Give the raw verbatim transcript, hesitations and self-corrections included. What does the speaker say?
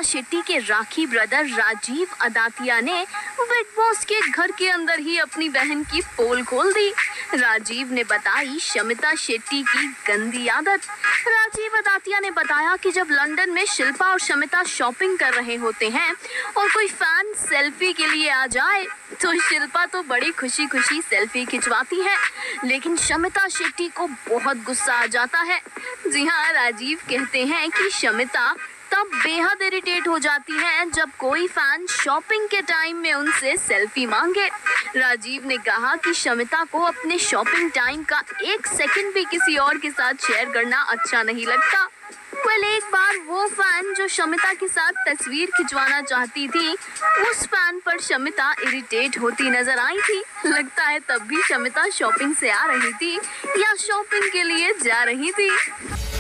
शेट्टी के राखी ब्रदर राजीव अदातिया ने big boss के घर के अंदर ही अपनी बहन की पोल खोल दी। राजीव ने बताई शमिता शेट्टी की गंदी आदत। राजीव अदातिया ने बताया कि जब लंदन में शिल्पा और शमिता शॉपिंग कर रहे होते हैं और कोई फैन सेल्फी के लिए आ जाए तो शिल्पा तो बड़ी खुशी खुशी सेल्फी खिंचवाती है, लेकिन शमिता शेट्टी को बहुत गुस्सा आ जाता है। जी हाँ, राजीव कहते हैं कि शमिता तब बेहद इरिटेट हो जाती हैं जब कोई फैन शॉपिंग के टाइम में उनसे सेल्फी मांगे। राजीव ने कहा कि शमिता को अपने शॉपिंग टाइम का एक सेकंड भी किसी और के साथ शेयर करना अच्छा नहीं लगता। वेल, एक बार वो फैन जो शमिता के साथ तस्वीर खिंचवाना चाहती थी, उस फैन पर शमिता इरिटेट होती नजर आई थी। लगता है तब भी शमिता शॉपिंग से आ रही थी या शॉपिंग के लिए जा रही थी।